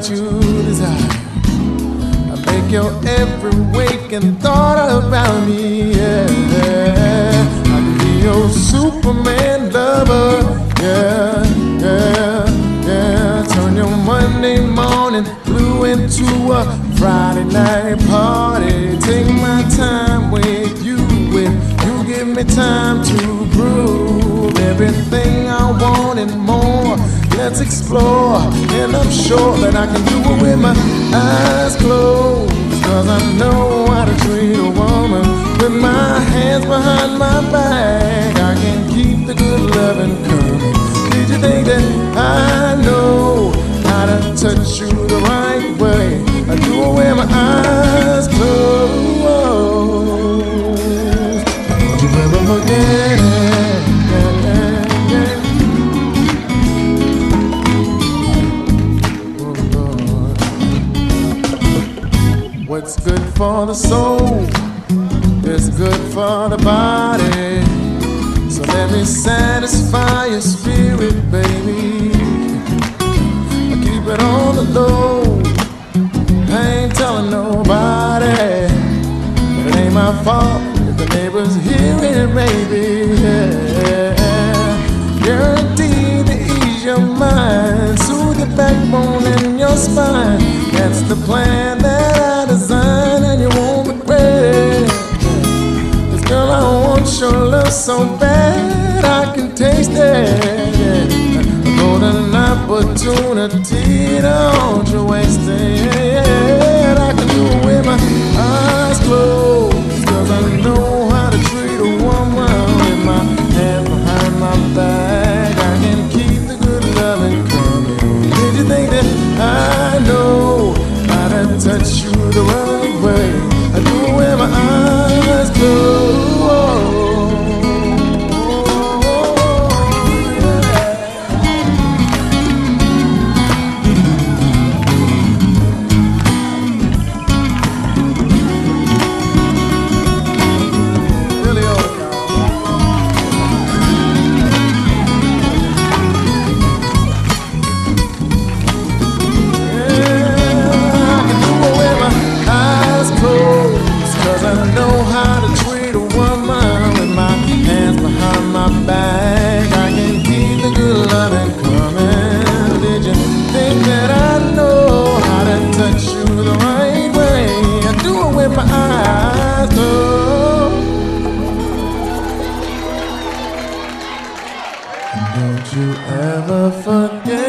what you desire. I make your every waking thought around me, yeah. I can be your Superman lover, yeah, yeah, yeah. Turn your Monday morning blue into a Friday night party. Take my time with you, with you give me time to prove everything I want and more. Let's explore, and I'm sure that I can do it with my eyes closed. Cause I know how to treat a woman. With my hands behind my back, I can keep the good loving coming. Did you think that I know how to touch you the right way? I do it with my eyes closed. Don't you ever forget it. What's good for the soul is good for the body. So let me satisfy your spirit, baby. I keep it on the low. I ain't telling nobody. But it ain't my fault if the neighbors hear it, baby. Yeah. Guaranteed to ease your mind, soothe your backbone and your spine. That's the plan that I designed, and you won't regret it. 'Cause girl, I want your love so bad I can taste it. A golden opportunity, don't you waste it. I can do it with my eyes closed, 'cause I know how to treat a woman. With my hands behind my back, I can keep the good loving coming. Did you think that I know how to touch you the right way? I do it with my eyes closed. Don't you ever forget